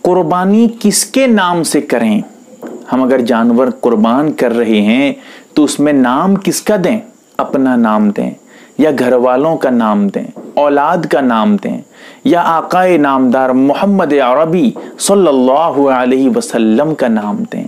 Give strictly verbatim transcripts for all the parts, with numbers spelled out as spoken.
कुर्बानी किसके नाम से करें? हम अगर जानवर कुर्बान कर रहे हैं तो उसमें नाम किसका दें? अपना नाम दें, या घर वालों का नाम दें, औलाद का नाम दें, या आकाए नामदार मोहम्मद अरबी सल्लल्लाहु अलैहि वसल्लम का नाम दें,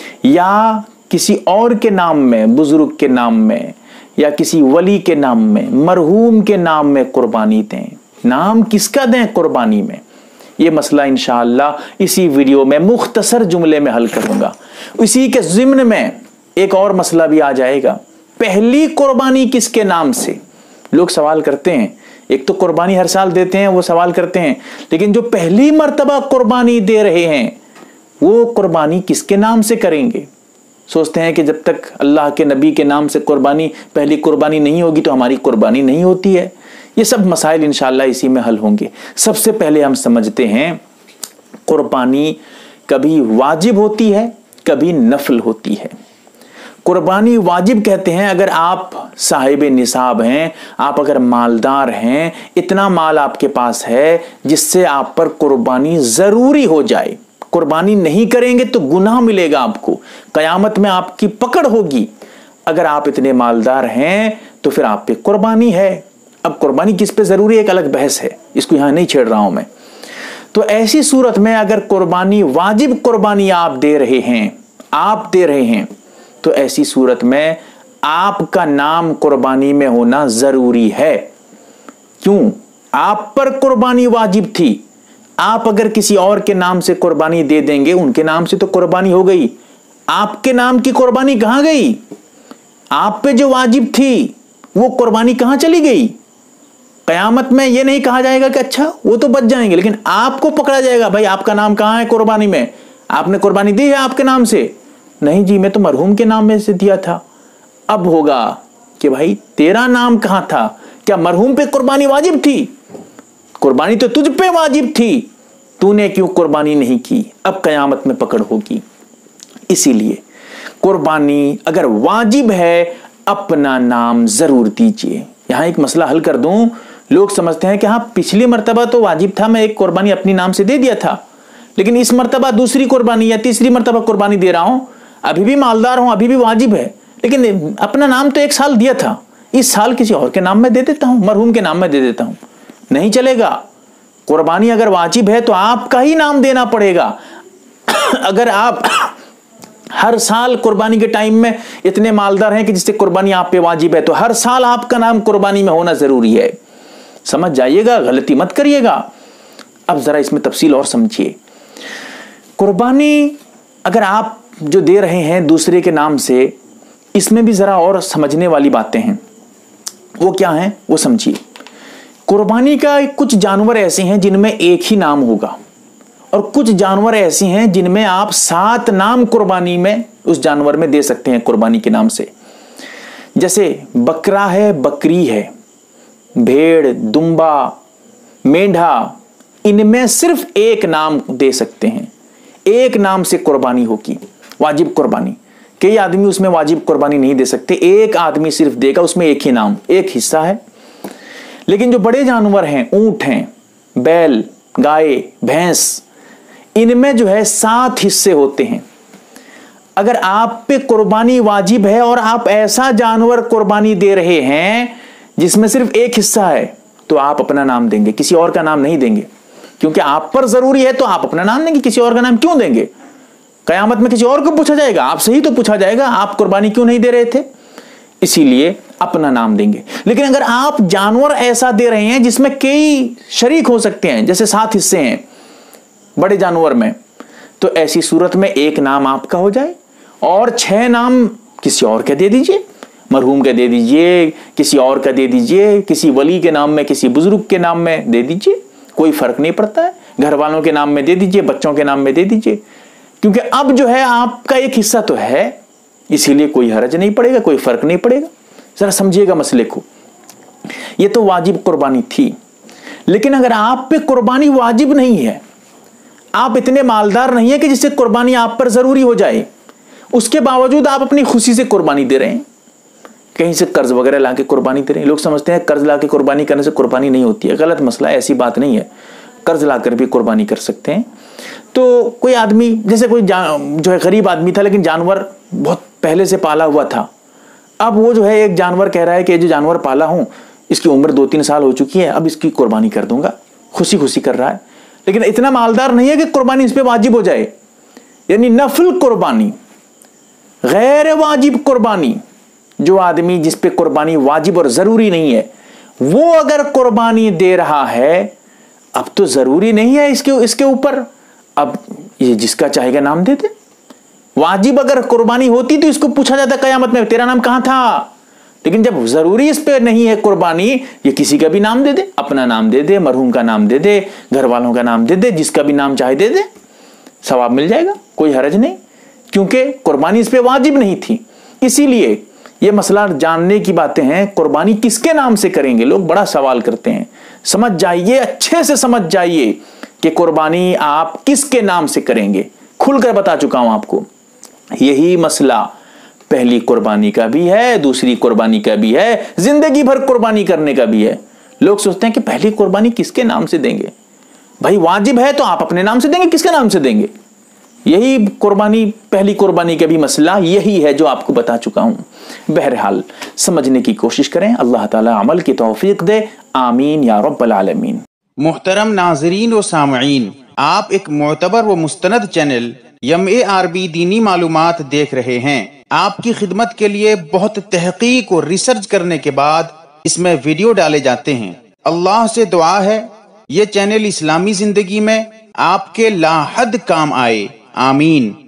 या किसी और के नाम में, बुजुर्ग के नाम में, या किसी वली के नाम में, मरहूम के नाम में कुर्बानी दें। नाम किसका दें कुर्बानी में? ये मसला इंशाअल्लाह इसी वीडियो में मुख्तसर जुमले में हल करूंगा। इसी के ज़िम्न में एक और मसला भी आ जाएगा, पहली कुर्बानी किसके नाम से? लोग सवाल करते हैं, एक तो कुर्बानी हर साल देते हैं, वो सवाल करते हैं, लेकिन जो पहली मर्तबा कुर्बानी दे रहे हैं वो कुर्बानी किसके नाम से करेंगे? सोचते हैं कि जब तक अल्लाह के नबी के नाम से कुर्बानी, पहली कुर्बानी नहीं होगी तो हमारी कुर्बानी नहीं होती है। ये सब मसाइल इंशाअल्लाह इसी में हल होंगे। सबसे पहले हम समझते हैं कुर्बानी कभी वाजिब होती है, कभी नफल होती है। कुर्बानी वाजिब कहते हैं अगर आप साहिब निसाब हैं, आप अगर मालदार हैं, इतना माल आपके पास है जिससे आप पर कुर्बानी जरूरी हो जाए। कुर्बानी नहीं करेंगे तो गुनाह मिलेगा आपको, कयामत में आपकी पकड़ होगी। अगर आप इतने मालदार हैं तो फिर आप पे कुर्बानी है। अब कुर्बानी किस पे जरूरी है एक अलग बहस है, इसको यहां नहीं छेड़ रहा हूं मैं। तो ऐसी सूरत में अगर कुर्बानी वाजिब कुर्बानी आप दे रहे हैं, आप दे रहे हैं तो ऐसी सूरत में आपका नाम कुर्बानी में होना जरूरी है। क्यों? आप पर कुर्बानी वाजिब थी, आप अगर किसी और के नाम से कुर्बानी दे देंगे, उनके नाम से तो कुर्बानी हो गई, आपके नाम की कुर्बानी कहां गई? आप पे जो वाजिब थी वो कुर्बानी कहां चली गई? कयामत में ये नहीं कहा जाएगा कि अच्छा वो तो बच जाएंगे, लेकिन आपको पकड़ा जाएगा, भाई आपका नाम कहां है कुर्बानी में? आपने कुर्बानी दी है आपके नाम से? नहीं जी, मैं तो मरहूम के नाम में से दिया था। अब होगा कि भाई तेरा नाम कहां था? क्या मरहूम पे कुर्बानी वाजिब थी? कुर्बानी तो तुझ पे वाजिब थी, तूने क्यों कुर्बानी नहीं की? अब कयामत में पकड़ होगी। इसीलिए कुर्बानी अगर वाजिब है, अपना नाम जरूर दीजिए। यहां एक मसला हल कर दूं, लोग समझते हैं कि हाँ पिछली मर्तबा तो वाजिब था, मैं एक कुर्बानी अपनी नाम से दे दिया था, लेकिन इस मर्तबा दूसरी कुर्बानी या तीसरी मर्तबा कुर्बानी दे रहा हूं, अभी भी मालदार हूं, अभी भी वाजिब है, लेकिन अपना नाम तो एक साल दिया था, इस साल किसी और के नाम में दे देता हूं, मरहूम के नाम में दे देता हूं। नहीं चलेगा। कुर्बानी अगर वाजिब है तो आपका ही नाम देना पड़ेगा। अगर आप हर साल कुर्बानी के टाइम में इतने मालदार हैं कि जिससे कुर्बानी आप पे वाजिब है, तो हर साल आपका नाम कुर्बानी में होना जरूरी है। समझ जाइएगा, गलती मत करिएगा। अब जरा इसमें तफसील और समझिए। कुर्बानी अगर आप जो दे रहे हैं दूसरे के नाम से, इसमें भी जरा और समझने वाली बातें हैं। वो क्या हैं वो समझिए। कुर्बानी का कुछ जानवर ऐसे हैं जिनमें एक ही नाम होगा, और कुछ जानवर ऐसे हैं जिनमें आप सात नाम कुर्बानी में उस जानवर में दे सकते हैं कुर्बानी के नाम से। जैसे बकरा है, बकरी है, भेड़, दुम्बा, मेंढा, इनमें सिर्फ एक नाम दे सकते हैं, एक नाम से कुर्बानी होगी वाजिब कुर्बानी। कई आदमी उसमें वाजिब कुर्बानी नहीं दे सकते, एक आदमी सिर्फ देगा, उसमें एक ही नाम, एक हिस्सा है। लेकिन जो बड़े जानवर हैं, ऊंट हैं, बैल, गाय, भैंस, इनमें जो है सात हिस्से होते हैं। अगर आप पे कुर्बानी वाजिब है और आप ऐसा जानवर कुर्बानी दे रहे हैं जिसमें सिर्फ एक हिस्सा है, तो आप अपना नाम देंगे, किसी और का नाम नहीं देंगे, क्योंकि आप पर जरूरी है तो आप अपना नाम देंगे। किसी और का नाम क्यों देंगे? कयामत में किसी और को पूछा जाएगा, आपसे ही तो पूछा जाएगा आप कुर्बानी क्यों नहीं दे रहे थे। इसीलिए अपना नाम देंगे। लेकिन अगर आप जानवर ऐसा दे रहे हैं जिसमें कई शरीक हो सकते हैं, जैसे सात हिस्से हैं बड़े जानवर में, तो ऐसी सूरत में एक नाम आपका हो जाए और छह नाम किसी और का दे दीजिए। मरहूम का दे दीजिए, किसी और का दे दीजिए, किसी वली के नाम में, किसी बुजुर्ग के नाम में दे दीजिए, कोई फर्क नहीं पड़ता है। घर वालों के नाम में दे दीजिए, बच्चों के नाम में दे दीजिए, क्योंकि अब जो है आपका एक हिस्सा तो है, इसीलिए कोई हर्ज नहीं पड़ेगा, कोई फर्क नहीं पड़ेगा। जरा समझिएगा मसले को। ये तो वाजिब कुर्बानी थी। लेकिन अगर आप पे कुर्बानी वाजिब नहीं है, आप इतने मालदार नहीं है कि जिससे कुर्बानी आप पर जरूरी हो जाए, उसके बावजूद आप अपनी खुशी से कुर्बानी दे रहे हैं, कहीं से कर्ज वगैरह लाके कुर्बानी दे रहे हैं। लोग समझते हैं कर्ज लाके कुर्बानी करने से कुर्बानी नहीं होती है, गलत मसला है, ऐसी बात नहीं है। कर्ज ला कर भी कुर्बानी कर सकते हैं। तो कोई आदमी, जैसे कोई जो है गरीब आदमी था लेकिन जानवर बहुत पहले से पाला हुआ था, अब वो जो है एक जानवर कह रहा है कि जो जानवर पाला हूं इसकी उम्र दो तीन साल हो चुकी है, अब इसकी कुर्बानी कर दूंगा, खुशी खुशी कर रहा है, लेकिन इतना मालदार नहीं है कि कुर्बानी इस पे वाजिब हो जाए। यानी नफल कुर्बानी, गैर वाजिब कुर्बानी, जो आदमी जिस पे कुर्बानी वाजिब और जरूरी नहीं है वो अगर कुर्बानी दे रहा है, अब तो जरूरी नहीं है इसके इसके ऊपर, अब ये जिसका चाहेगा नाम दे दे। वाजिब अगर कुर्बानी होती तो इसको पूछा जाता कयामत में तेरा नाम कहां था, लेकिन जब जरूरी इस पे नहीं है कुर्बानी, ये किसी का भी नाम दे दे, अपना नाम दे दे, मरहूम का नाम दे दे, घर वालों का नाम दे दे, जिसका भी नाम चाहे दे दे, सवाब मिल जाएगा, कोई हरज नहीं, क्योंकि कुर्बानी इस पे वाजिब नहीं थी। इसीलिए ये मसला जानने की बातें हैं, कुर्बानी किसके नाम से करेंगे, लोग बड़ा सवाल करते हैं। समझ जाइए, अच्छे से समझ जाइए कि कुर्बानी आप किसके नाम से करेंगे, खुलकर बता चुका हूं आपको। यही मसला पहली कुर्बानी का भी है, दूसरी कुर्बानी का भी है, जिंदगी भर कुर्बानी करने का भी है। लोग सोचते हैं कि पहली कुर्बानी किसके नाम से देंगे, भाई वाजिब है तो आप अपने नाम से देंगे, किसके नाम से देंगे। यही कुर्बानी, पहली कुर्बानी का भी मसला यही है जो आपको बता चुका हूं। बहरहाल समझने की कोशिश करें, अल्लाह ताला अमल की तौफीक दे, आमीन या रब्बल आलमीन। मुहतरम नाजरीन व सामईन, आप एक मोतबर व मुस्तनद channel M A R B दीनी मालूमात देख रहे हैं। आपकी खिदमत के लिए बहुत तहकीक और रिसर्च करने के बाद इसमें वीडियो डाले जाते हैं। अल्लाह से दुआ है ये चैनल इस्लामी जिंदगी में आपके लाहद काम आए, आमीन।